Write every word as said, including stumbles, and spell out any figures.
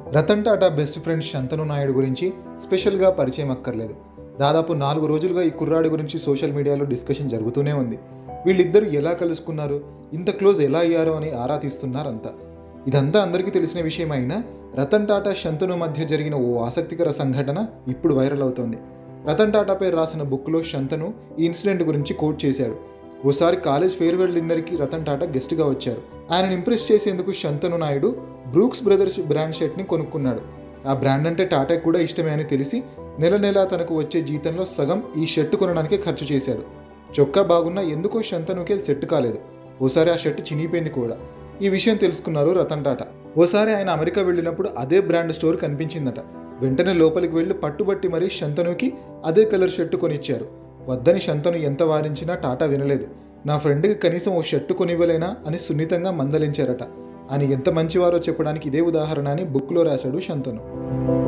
Ratan Tata best friend Shantanu Naidu గురించి స్పెషల్గా పరిచయం అక్కర్లేదు. దాదాపు నాలుగు రోజులుగా ఈ కుర్రాడి గురించి సోషల్ మీడియాలో డిస్కషన్ జరుగుతూనే ఉంది. వీళ్ళిద్దరూ ఎలా కలుసుకున్నారు, ఇంత క్లోజ్ ఎలా అయ్యారో అని ఆరా తీస్తున్నారంతా. ఇదంతా అందరికీ తెలిసిన విషయం అయినా రతన్ టాటా శంతను మధ్య జరిగిన ఓ ఆసక్తికర సంఘటన ఇప్పుడు వైరల్ అవుతోంది. రతన్ టాటా పేరు రాసిన బుక్లో శంతను ఈ ఇన్సిడెంట్ గురించి కోట్ చేశాడు. ఓసారి కాలేజ్ ఫేర్వెల్ డిన్నర్కి రతన్ టాటా గెస్ట్గా వచ్చారు. ఆయనను ఇంప్రెస్ చేసేందుకు Shantanu Naidu Brooks Brothers brand షర్ట్ని కొనుక్కున్నాడు. ఆ బ్రాండ్ అంటే టాటాకు కూడా ఇష్టమే అని తెలిసి నెల నెలా తనకు వచ్చే జీతంలో సగం ఈ షర్ట్ కొనడానికి ఖర్చు చేశాడు. చొక్కా బాగున్నా ఎందుకో శంతనుకే సెట్ కాలేదు. ఓసారి ఆ షర్ట్ చినిగిపోయింది కూడా. ఈ విషయం తెలుసుకున్నారు రతన్ టాటా. ఓసారి ఆయన అమెరికా వెళ్ళినప్పుడు అదే బ్రాండ్ స్టోర్ కనిపించిందట. వెంటనే లోపలికి వెళ్ళి పట్టుబట్టి మరీ శంతనుకి అదే కలర్ షర్ట్ కొనిచ్చారు. వద్దని శంతను ఎంత వారించినా టాటా వినలేదు. నా ఫ్రెండ్కి కనీసం ఓ షర్టు కొనివ్వలేనా అని సున్నితంగా మందలించారట. ఆయన ఎంత మంచివారో చెప్పడానికి ఇదే ఉదాహరణ అని బుక్లో రాశాడు శంతను.